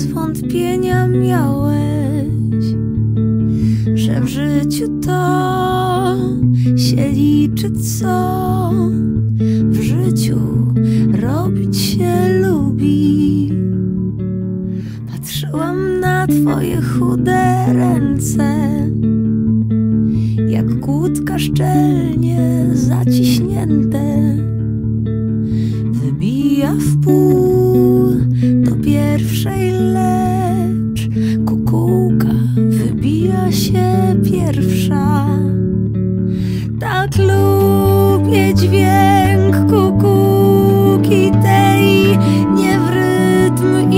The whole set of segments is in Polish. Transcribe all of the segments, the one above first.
zwątpienia miałeś, że w życiu to się liczy, co w życiu robić się lubi. Patrzyłam na twoje chude ręce, jak kłódka szczelnie zaciśnięte. Wybija w pół do pierwszej, lecz kukułka wybija się pierwsza. Tak lubię dźwięk kukułki tej, nie w rytm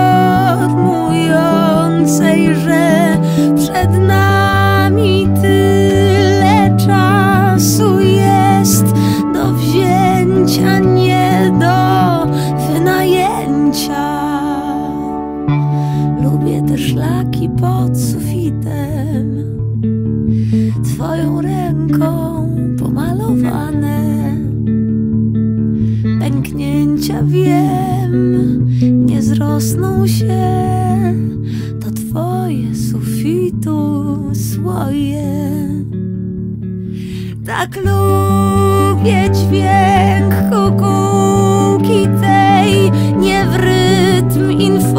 informującej, że przed nami tyle czasu jest do wzięcia, nie do wynajęcia. Lubię te szlaki pod sufitem, twoją ręką pomalowane. Pęknięcia, wiem, nie zrosną się, to twoje sufitu słoje. Tak lubię dźwięk kukułki tej, nie w rytm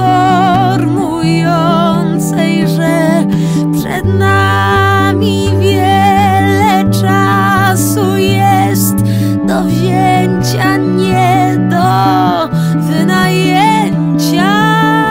informującej, że przed nami wiele czasu jest do wzięcia, nie do wynajęcia.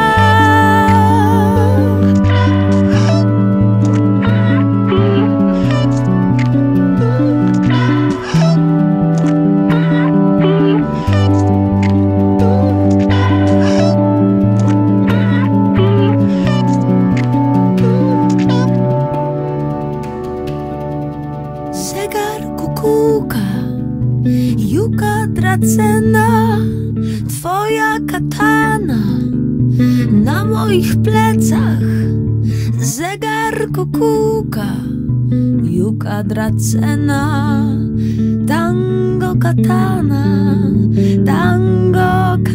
Zegar, kukułka, juka, dracena, twoja katana na moich plecach. Zegar, kukułka, juka, dracena, tango, katana, tango,